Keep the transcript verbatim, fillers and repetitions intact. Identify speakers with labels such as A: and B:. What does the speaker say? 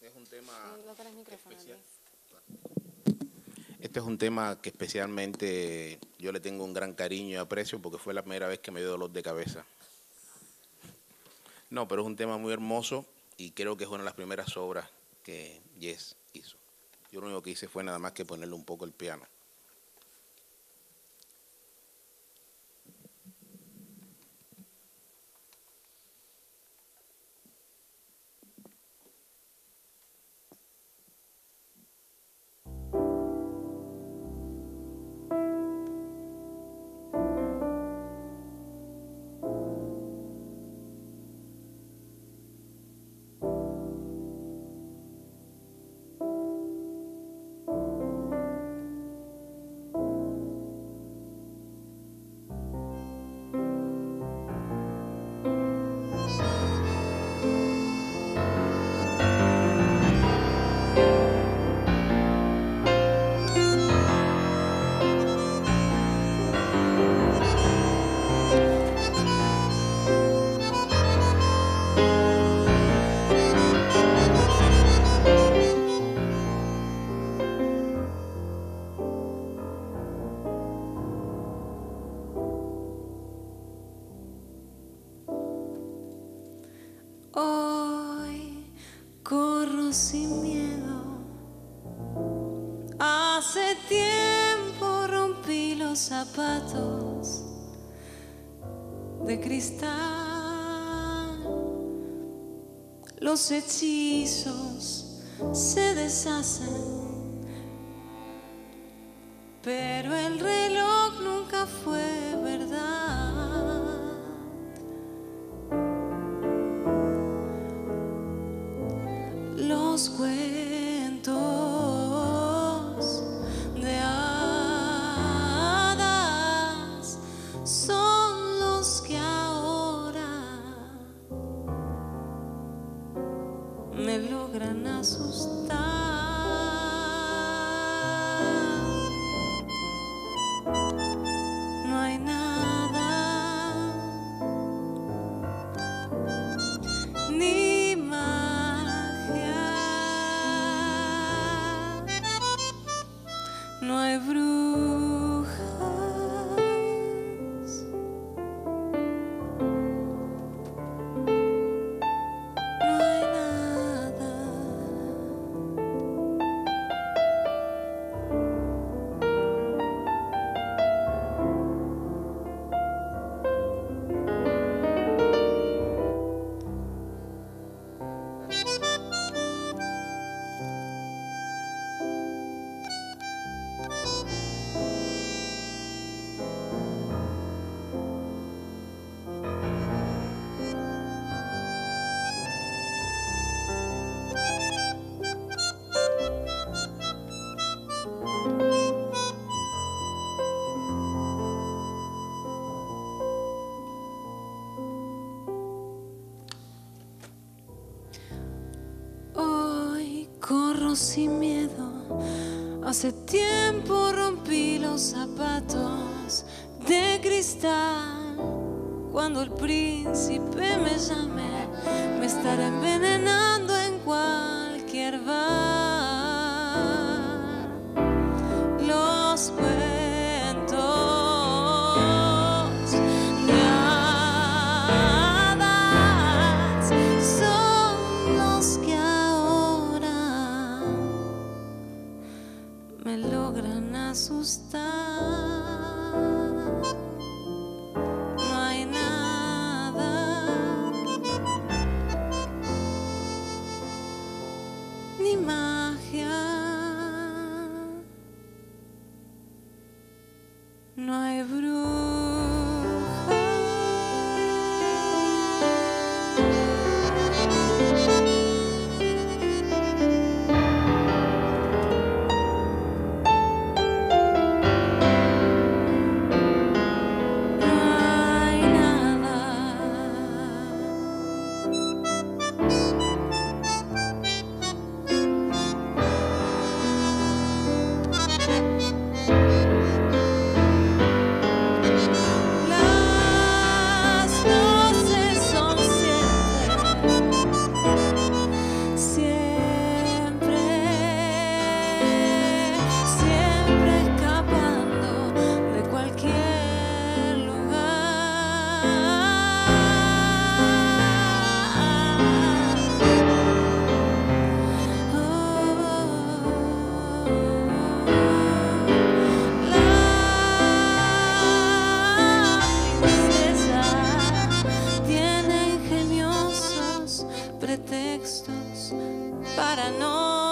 A: es un tema
B: Sí, no tenés micrófono,
A: especial.
B: Luis.
A: Este es un tema que especialmente yo le tengo un gran cariño y aprecio porque fue la primera vez que me dio dolor de cabeza. No, pero es un tema muy hermoso y creo que es una de las primeras obras que Yes hizo. Yo lo único que hice fue nada más que ponerle un poco el piano.
C: Hoy corro sin miedo. Hace tiempo rompí los zapatos de cristal. Los hechizos se deshacen, pero el reloj nunca fue verdad. Los cuentos de hadas son los que ahora me logran asustar. No hay nada, ni magia, no hay brujas, no hay nada. Hoy corro sin miedo. Hace tiempo rompí los zapatos de cristal. Cuando el príncipe me llame, me estará envenenando en cualquier bar. Los cuentos de hadas son los que ahora me logran asustar. No hay nada, ni magia, no hay brujas. pretextos para no